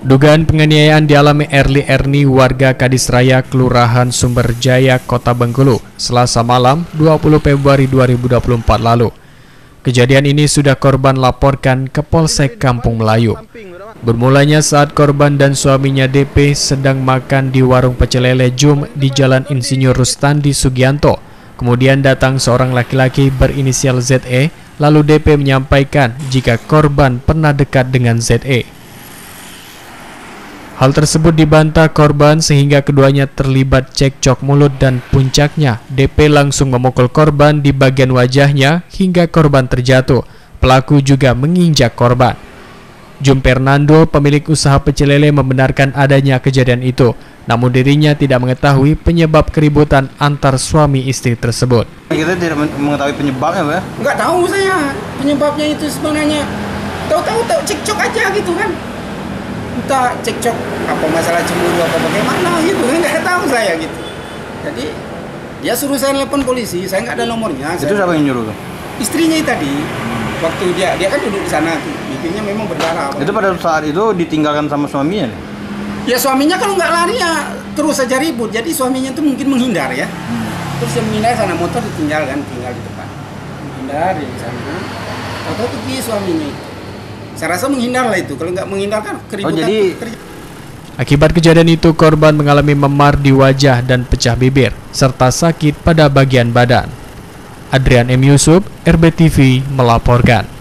Dugaan penganiayaan dialami Erli Erni, warga Kadisraya, Kelurahan Sumberjaya, Kota Bengkulu, Selasa malam 20 Februari 2024 lalu. Kejadian ini sudah korban laporkan ke Polsek Kampung Melayu. Bermulanya saat korban dan suaminya DP sedang makan di warung pecel lele Jum di Jalan Insinyur Rustandi Sugianto. Kemudian datang seorang laki-laki berinisial ZE, lalu DP menyampaikan jika korban pernah dekat dengan ZE. Hal tersebut dibantah korban sehingga keduanya terlibat cekcok mulut dan puncaknya DP langsung memukul korban di bagian wajahnya hingga korban terjatuh. Pelaku juga menginjak korban. Jum Fernando, pemilik usaha pecel lele, membenarkan adanya kejadian itu. Namun dirinya tidak mengetahui penyebab keributan antar suami istri tersebut. Kita tidak mengetahui penyebabnya, Pak? Nggak tahu saya penyebabnya itu sebenarnya. Tahu-tahu cekcok aja gitu kan. Entah cekcok apa masalah cemburu apa bagaimana gitu, nggak tahu saya gitu. Jadi dia suruh saya telepon polisi, saya nggak ada nomornya. Itu siapa yang nyuruh? Istrinya tadi. Waktu dia kan duduk di sana, bibirnya memang berdarah. Itu pada saat itu ditinggalkan sama suaminya? Ya suaminya kalau nggak lari ya terus saja ribut. Jadi suaminya itu mungkin menghindar ya. Terus dia menghindar sana, motor ditinggalkan, tinggal di depan. Menghindar di sana. Atau pergi suaminya itu. Saya rasa menghindar lah itu. Kalau nggak menghindar kan keributan. Akibat kejadian itu, korban mengalami memar di wajah dan pecah bibir, serta sakit pada bagian badan. Adrian M. Yusuf, RBTV melaporkan.